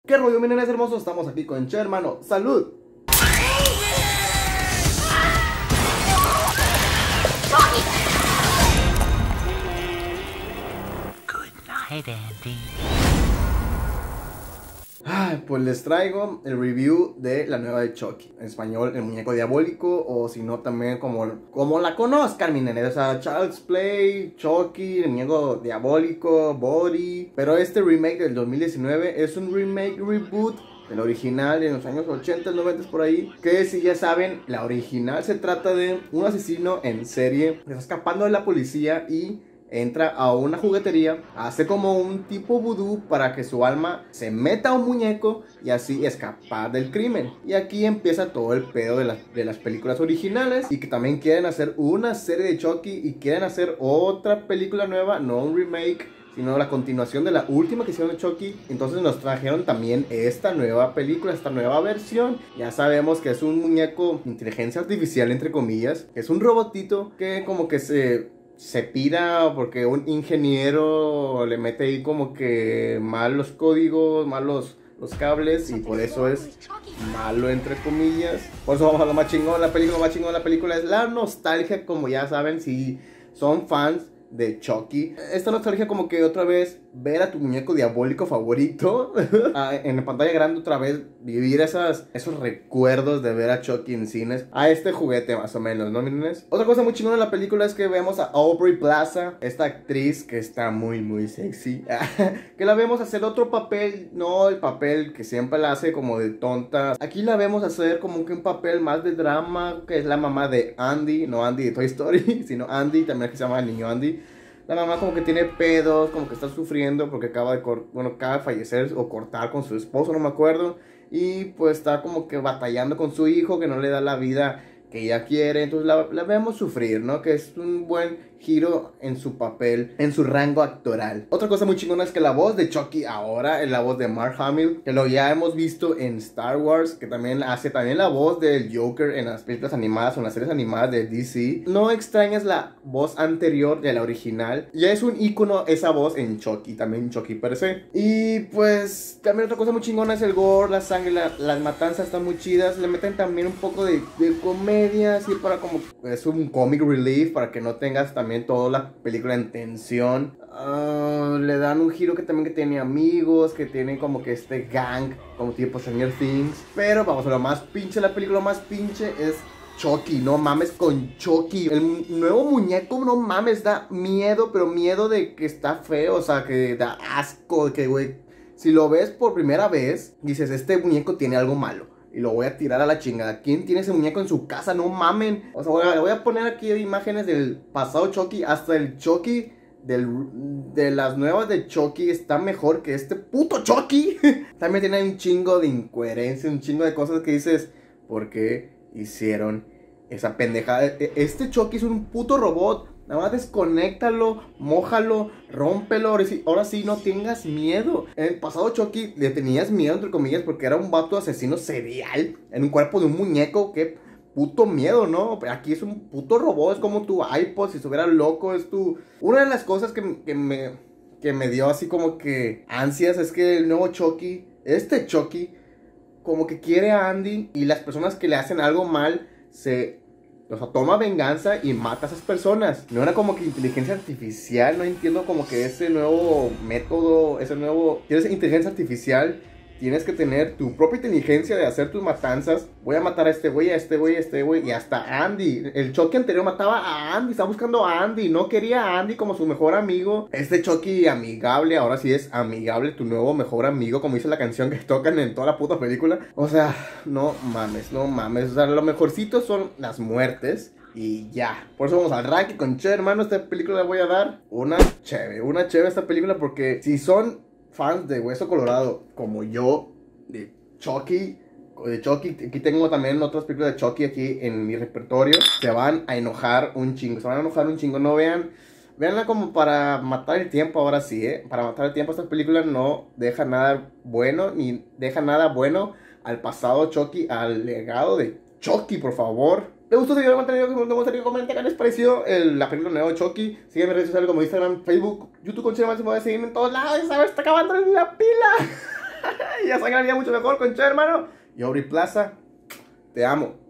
¿Qué rollo, mi nenes hermosos? Estamos aquí con Che, hermano. ¡Salud! Good night, Andy. Pues les traigo el review de la nueva de Chucky. En español, el muñeco diabólico, o si no, también como la conozcan, mi nene. O sea, Child's Play, Chucky, el muñeco diabólico, Body. Pero este remake del 2019 es un remake reboot del original en los años 80, 90 por ahí. Que si ya saben, la original se trata de un asesino en serie que está escapando de la policía y entra a una juguetería, hace como un tipo vudú para que su alma se meta a un muñeco y así escapar del crimen. Y aquí empieza todo el pedo de las películas originales, y que también quieren hacer una serie de Chucky y quieren hacer otra película nueva, no un remake, sino la continuación de la última que hicieron de Chucky. Entonces nos trajeron también esta nueva película, esta nueva versión. Ya sabemos que es un muñeco de inteligencia artificial, entre comillas, que es un robotito que como que se pira porque un ingeniero le mete ahí como que mal los códigos, mal los cables, y por eso es malo, entre comillas. Por eso vamos a lo más chingón. La película es la nostalgia, como ya saben, si son fans de Chucky. Esta nostalgia como que otra vez ver a tu muñeco diabólico favorito en la pantalla grande, otra vez vivir esos recuerdos de ver a Chucky en cines, a este juguete más o menos, ¿no, mirenes? Otra cosa muy chingona de la película es que vemos a Aubrey Plaza, esta actriz que está muy muy sexy, que la vemos hacer otro papel, no el papel que siempre la hace como de tonta. Aquí la vemos hacer como que un papel más de drama, que es la mamá de Andy, no Andy de Toy Story, sino Andy, también que se llama el niño Andy. La mamá como que tiene pedos, como que está sufriendo porque acaba de fallecer o cortar con su esposo, no me acuerdo. Y pues está como que batallando con su hijo, que no le da la vida que ella quiere. Entonces la vemos sufrir, ¿no? Que es un buen giro en su papel, en su rango actoral. Otra cosa muy chingona es que la voz de Chucky ahora es la voz de Mark Hamill, que lo ya hemos visto en Star Wars, que también hace la voz del Joker en las películas animadas o en las series animadas de DC. No extrañas la voz anterior de la original. Ya es un icono esa voz en Chucky, también Chucky per se. Y pues también otra cosa muy chingona es el gore, la sangre, las matanzas están muy chidas. Le meten también un poco de comedia, así para como es un comic relief, para que no tengas también toda la película en tensión. Le dan un giro que tiene amigos, que tienen como que este gang, como tipo Stranger Things. Pero vamos a lo más pinche, la película más pinche es Chucky. No mames con Chucky, el nuevo muñeco, no mames, da miedo, pero miedo de que está feo, o sea, que da asco, que güey, si lo ves por primera vez, dices, este muñeco tiene algo malo y lo voy a tirar a la chingada. ¿Quién tiene ese muñeco en su casa? No mamen. O sea, voy a poner aquí imágenes del pasado Chucky. Hasta el Chucky de las nuevas de Chucky está mejor que este puto Chucky. También tiene un chingo de incoherencia, un chingo de cosas que dices, ¿por qué hicieron esa pendejada? Este Chucky es un puto robot. Nada más desconéctalo, mójalo, rómpelo. Ahora sí no tengas miedo. En el pasado Chucky le tenías miedo, entre comillas, porque era un vato asesino serial en un cuerpo de un muñeco. Qué puto miedo, ¿no? Pero aquí es un puto robot. Es como tu iPod, si estuviera loco. Es tu... Una de las cosas que me dio así como que ansias es que el nuevo Chucky, este Chucky, como que quiere a Andy, y las personas que le hacen algo mal o sea, toma venganza y mata a esas personas. No era como que inteligencia artificial. No entiendo como que ese nuevo método, tienes inteligencia artificial, tienes que tener tu propia inteligencia de hacer tus matanzas. Voy a matar a este güey, a este güey, a este güey, y hasta a Andy. El Chucky anterior mataba a Andy, estaba buscando a Andy, no quería a Andy como su mejor amigo. Este Chucky amigable, ahora sí es amigable, tu nuevo mejor amigo, como dice la canción que tocan en toda la puta película. O sea, no mames. O sea, lo mejorcito son las muertes y ya. Por eso vamos al ranking con Che, hermano. Esta película le voy a dar una chévere a esta película, porque si son fans de Hueso Colorado como yo, de Chucky, aquí tengo también otras películas de Chucky aquí en mi repertorio, se van a enojar un chingo, no veanla como para matar el tiempo. Ahora sí, para matar el tiempo. Esta película no deja nada bueno, ni deja nada bueno al pasado Chucky, al legado de Chucky, por favor. ¿Les gustó seguir el contenido? Me gustaría comentar qué les pareció la película nueva de Chucky. Sígueme en redes sociales como Instagram, Facebook, YouTube, con Chema. Se puede seguirme en todos lados. ¿Sabes? Está acabando la pila. Ya sangraría mucho mejor, concha, hermano. Y Aubrey Plaza, te amo.